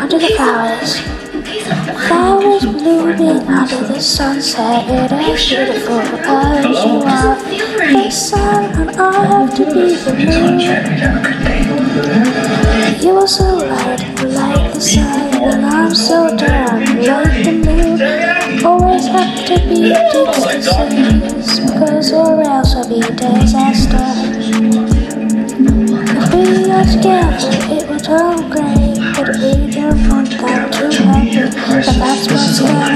under the flowers. Flowers blooming under the sunset. It is beautiful as you are. The sun and I have to be the moon. You are so light like the sun, and I'm so dark like the moon. Always have to be distances, because or else I'll be a disaster. If we are together, it will turn great, but we don't want that to happen. But that's what's